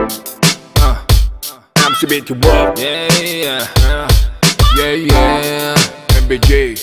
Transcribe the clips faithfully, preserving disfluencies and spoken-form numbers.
uh, I'm C B to work. Yeah, yeah, yeah, yeah. 엠 비 지.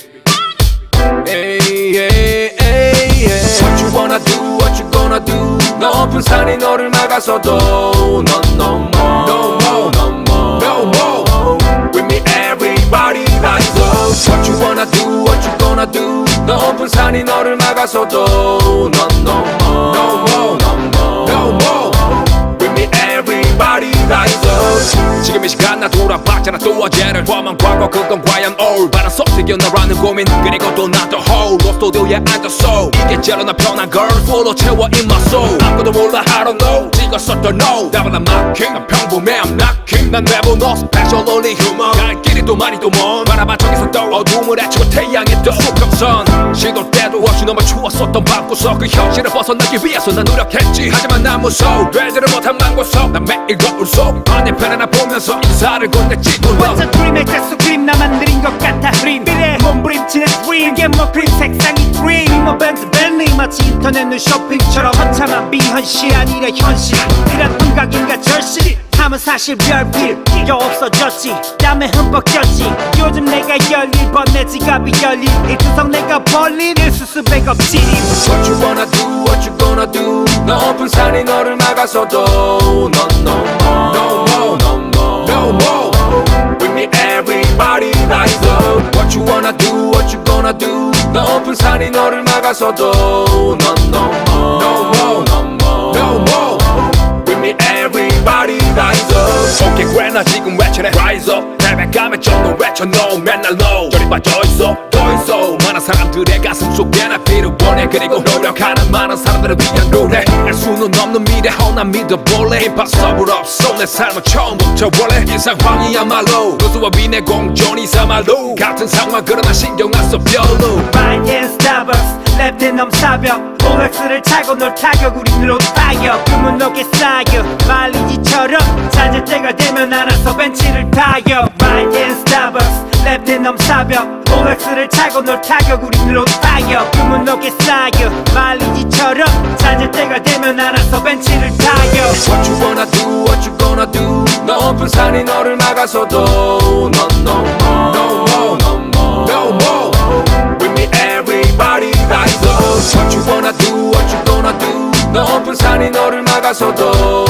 Hey, hey, hey, yeah. What you wanna do? What you gonna do? 높은 산이 너를 막아서도 No, no more, no more, no more, no more. With me, everybody rise up. What you wanna do? What you gonna do? 높은 산이 너를 막아서도 No, no more, no more, no more, no more. With me, everybody rise up. 지금 이 시간 나 돌아봤잖아 또 어제를 범한 과거 그건 과연 올바른 선택이었나라는 고민 그리고 또 나 또 홀로 스튜디오에 앉았어 이게 제로 나 편한 걸 풀로 채워 in my soul 아무도 몰라 I don't know 찍었었던 no 답은 난 마킹 난 평범해 I'm knocking 난 내부 너 special only human 갈 길이 또 많이 또 먼 바라봐 저기서 떠 어둠을 헤치고 태양에 떠 수평선 시도 때도 없이 너무 추웠었던 밤구석 그 현실을 벗어나기 위해서 난 노력했지 하지만 난 무서워 되지를 못한 망고석 난 매일 거울 속 반대편에 나 보면서 인사를 건넸지 완전 드림의 가수 그림 나만 느린 것 같아 드림 미래 몸부림치는 드림 이게 뭐 그림 색상이 드림 뭐 밴드 밴리 마치 인터넷 뉴 쇼핑처럼 처참한 비현실 아니라 현실 이런 환각인가 절실 함은 사실 별필 이가 없어졌지 땀에 흠뻑 젖지 요즘 내가 열일 번 내 지갑이 열일 일투성 내가 벌릴 일수수백 없지 What you wanna do what you gonna do 높은 산이 너를 막아서도 No no more no more no more no more With me everybody rise up What you wanna do what you gonna do 높은 산이 너를 막아서도 No no more no more no more no more With me everybody rise up 오케이 그래 나 지금 외치네 Rise up 태백감에 좀 더 외쳐 No 맨날 no 저리 빠져있어 더 있어 많은 사람들의 가슴 속에 나 피를 보내 그리고 노력하는 많은 사람들을 위한 노래 알 수는 없는 미래 난 믿어볼래 임파서블 없어 내 삶은 처음부터 원래 이 상황이야말로 누수와 윈의 공존이사말로 같은 상황 그러나 신경 안 써 별로 Right in Starbucks 랩된 넘사벽 오엑스를 차고 널 타격 우린 로드 타격 꿈은 높게 쌓여 말리지처럼 찾을 때가 되면 알아서 벤치를 타격 Right in Starbucks 랩된 넘사벽 오엑스를 차고 널 타격 우린 로드 타격 꿈은 높게 쌓여 말리지처럼 찾을 때가 되면 알아서 벤치를 타격 What you wanna do what you gonna do 높은 산이 너를 막아서도 No no more no more no more no more With me everybody rise up What you wanna do what you gonna do 높은 산이 너를 막아서도